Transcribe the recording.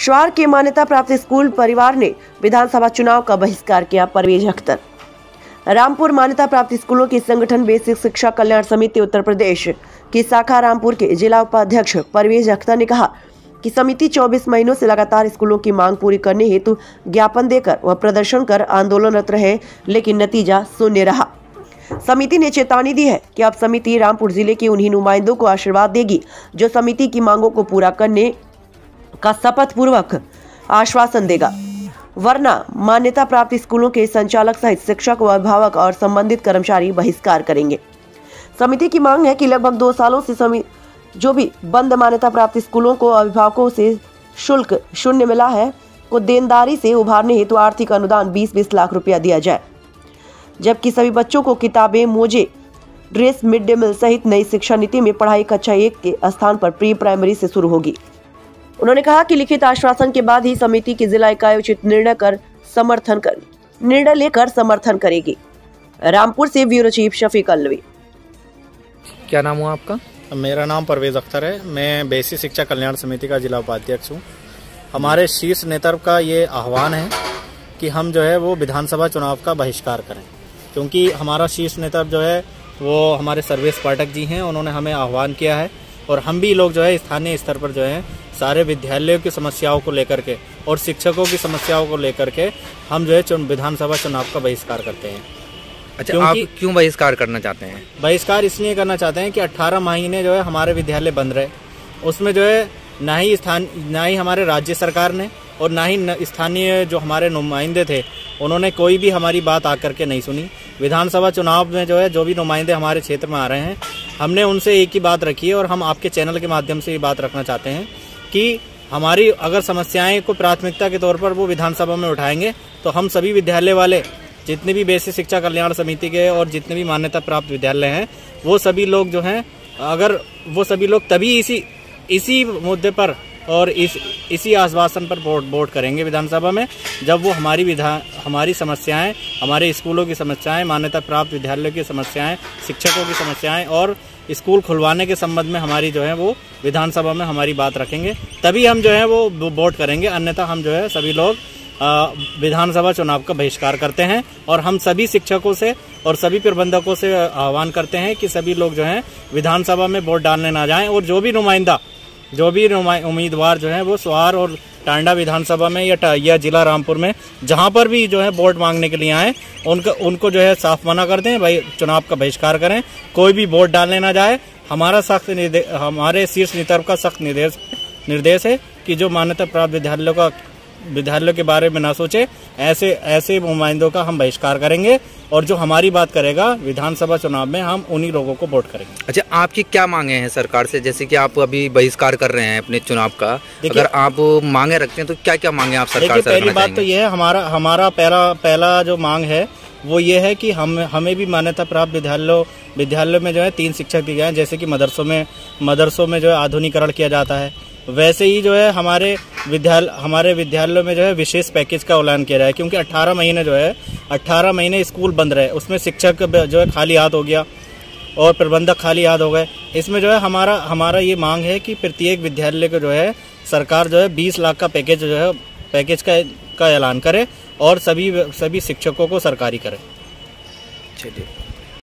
श्वार के मान्यता प्राप्त स्कूल परिवार ने विधानसभा चुनाव का बहिष्कार किया। परवेज अख्तर। रामपुर मान्यता प्राप्त स्कूलों के संगठन बेसिक शिक्षा कल्याण समिति उत्तर प्रदेश की शाखा रामपुर के जिला उपाध्यक्ष परवेज अख्तर ने कहा कि समिति 24 महीनों से लगातार स्कूलों की मांग पूरी करने हेतु ज्ञापन देकर व प्रदर्शन कर आंदोलनरत रहे, लेकिन नतीजा शून्य रहा। समिति ने चेतावनी दी है कि अब समिति रामपुर जिले के उन्हीं नुमाइंदों को आशीर्वाद देगी जो समिति की मांगों को पूरा करने का शपथ पूर्वक आश्वासन देगा, वरना मान्यता प्राप्त स्कूलों के संचालक सहित शिक्षक व अभिभावक और संबंधित कर्मचारी बहिष्कार करेंगे। समिति की मांग है कि लगभग 2 सालों से जो भी बंद मान्यता प्राप्त स्कूलों को अभिभावकों से शुल्क शून्य मिला है को देनदारी से उभारने हेतु आर्थिक अनुदान 20-20 लाख रुपया दिया जाए, जबकि सभी बच्चों को किताबें, मोजे, ड्रेस, मिड डे मील सहित नई शिक्षा नीति में पढ़ाई कक्षा 1 के स्थान पर प्री प्राइमरी से शुरू होगी। उन्होंने कहा कि लिखित आश्वासन के बाद ही समिति की जिला इकाई उचित निर्णय लेकर समर्थन करेगी। रामपुर से ब्यूरो चीफ शफीक अलवी। क्या नाम हुआ आपका? मेरा नाम परवेज अख्तर है। मैं बेसिक शिक्षा कल्याण समिति का जिला उपाध्यक्ष हूँ। हमारे शीर्ष नेतृत्व का ये आह्वान है कि हम जो है वो विधानसभा चुनाव का बहिष्कार करें, क्योंकि हमारा शीर्ष नेतृत्व जो है वो हमारे सर्वेश पाठक जी हैं। उन्होंने हमें आह्वान किया है और हम भी लोग जो है स्थानीय स्तर पर जो है सारे विद्यालयों की समस्याओं को लेकर के और शिक्षकों की समस्याओं को लेकर के हम जो है विधानसभा चुनाव का बहिष्कार करते हैं। अच्छा, आप क्यों बहिष्कार करना चाहते हैं? बहिष्कार इसलिए करना चाहते हैं कि 18 महीने जो है हमारे विद्यालय बंद रहे, उसमें जो है ना ही हमारे राज्य सरकार ने और ना ही स्थानीय जो हमारे नुमाइंदे थे उन्होंने कोई भी हमारी बात आकर के नहीं सुनी। विधानसभा चुनाव में जो है जो भी नुमाइंदे हमारे क्षेत्र में आ रहे हैं, हमने उनसे एक ही बात रखी है और हम आपके चैनल के माध्यम से ये बात रखना चाहते हैं कि हमारी अगर समस्याएं को प्राथमिकता के तौर पर वो विधानसभा में उठाएंगे तो हम सभी विद्यालय वाले जितने भी बेसिक शिक्षा कल्याण समिति के और जितने भी मान्यता प्राप्त विद्यालय हैं वो सभी लोग जो हैं, अगर वो सभी लोग तभी इसी मुद्दे पर और इसी आश्वासन पर वोट करेंगे विधानसभा में, जब वो हमारी समस्याएं, हमारे स्कूलों की समस्याएं, मान्यता प्राप्त विद्यालयों की समस्याएं, शिक्षकों की समस्याएं और स्कूल खुलवाने के संबंध में हमारी जो है वो विधानसभा में हमारी बात रखेंगे, तभी हम जो है वो वोट करेंगे। अन्यथा हम जो है सभी लोग विधानसभा चुनाव का बहिष्कार करते हैं और हम सभी शिक्षकों से और सभी प्रबंधकों से आह्वान करते हैं कि सभी लोग जो हैं विधानसभा में वोट डालने ना जाएं और जो भी उम्मीदवार जो है वो स्वार और टांडा विधानसभा में या जिला रामपुर में जहां पर भी जो है वोट मांगने के लिए आए उनको जो है साफ मना कर दें, भाई चुनाव का बहिष्कार करें, कोई भी वोट डालने ना जाए। हमारे शीर्ष नेतृत्व का सख्त निर्देश है कि जो मान्यता प्राप्त विद्यालयों के बारे में ना सोचे, ऐसे नुमाइंदों का हम बहिष्कार करेंगे और जो हमारी बात करेगा विधानसभा चुनाव में हम उन्हीं लोगों को वोट करेंगे। अच्छा, आपकी क्या मांगे हैं सरकार से? जैसे कि आप अभी बहिष्कार कर रहे हैं अपने चुनाव का, अगर आप मांगे रखते हैं तो क्या क्या मांगे आप सरकार से? पहली बात तो ये है, हमारा पहला जो मांग है वो ये है कि हमें भी मान्यता प्राप्त विद्यालयों में जो है 3 शिक्षक दिए जाएं। जैसे कि मदरसों में जो है आधुनिकीकरण किया जाता है, वैसे ही जो है हमारे विद्यालयों में जो है विशेष पैकेज का ऐलान किया जाए, क्योंकि 18 महीने स्कूल बंद रहे, उसमें शिक्षक जो है खाली हाथ हो गया और प्रबंधक खाली हाथ हो गए। इसमें जो है हमारा ये मांग है कि प्रत्येक विद्यालय को जो है सरकार जो है 20 लाख का पैकेज का ऐलान करे और सभी शिक्षकों को सरकारी करे। चलिए।